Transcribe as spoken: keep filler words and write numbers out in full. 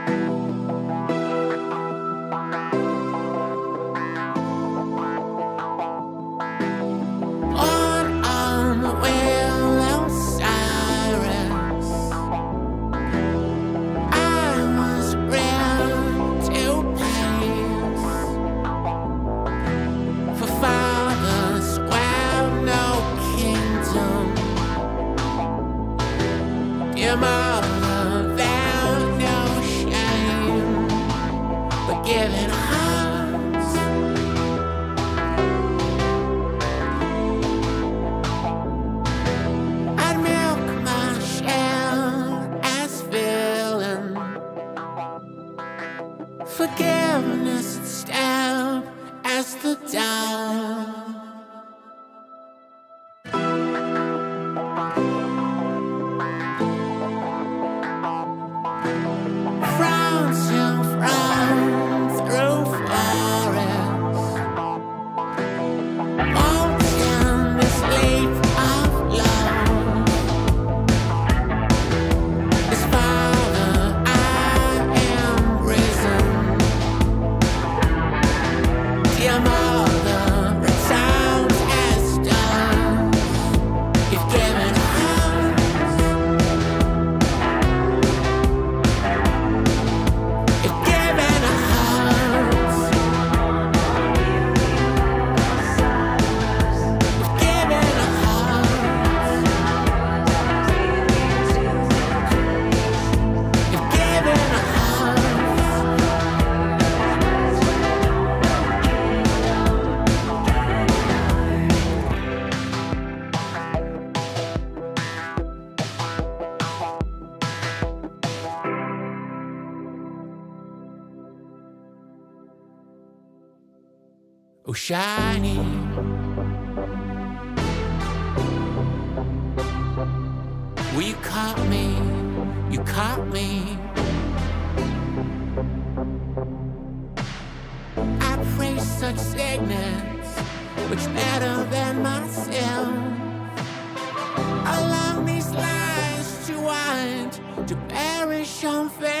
Your mother found no shame, but giving hearts. I'd milk my shell as feeling forgiveness and stab as the dawn. Your mother resounds as stars. You've given hearts. You've given hearts. You've given hearts. You've given hearts. Oh, shiny, well, you caught me, you caught me. I pray such sickness, which better than myself. Along these lines to wind, to perish on faith.